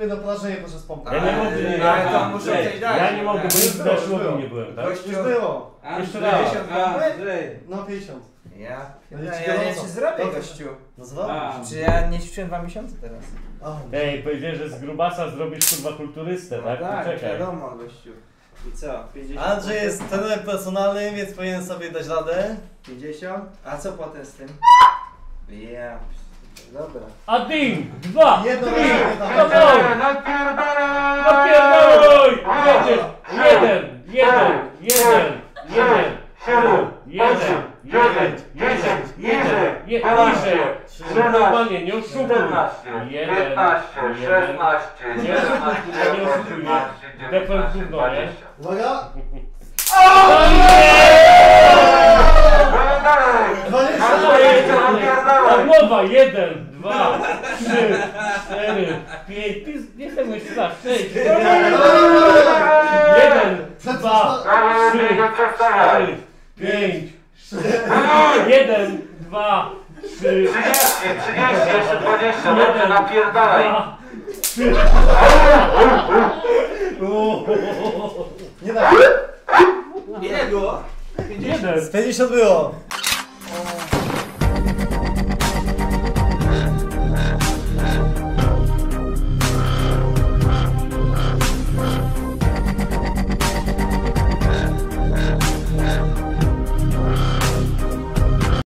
cierpię na porażenie podczas pompy. Ja nie mogę, ale to muszę coś dać. ja nie mogę, bo już na siłowni nie byłem, tak? Już było. Jeszcze raz. 50 Andrzej. No 50. Ja gorąco. nie ci zrobię, Dobrze. gościu. No zrobisz. Czy ja nie ćwiczyłem 2 miesiące teraz? Ej, powiedziałem, że z grubasa zrobisz kurwa kulturystę, tak? Poczekaj. wiadomo, gościu. I co? 50? Andrzej jest trenerem personalnym, więc powinien sobie dać radę. 50? A co potem z tym? Ja. Dobra. Adin! 2! Jedno 3! razie No tam. Napierdalaj! Jedziesz! 1! 1! 1! 1! 1! Niżej! Normalnie, nie oszukuj! 1! 16, 17, Nie oszukuj, nie? Defense gówno, nie? Uwaga! 20! Od nowa! 1, 2, 3, 4, 5, nie chcę jeszcze raz, 6, 1, 2, 3, 4, 5, 1, 2, 3, 30, jeszcze 20, dobrze, napierdalaj. 3. Nie da. Ile było? 1. Z 50 było.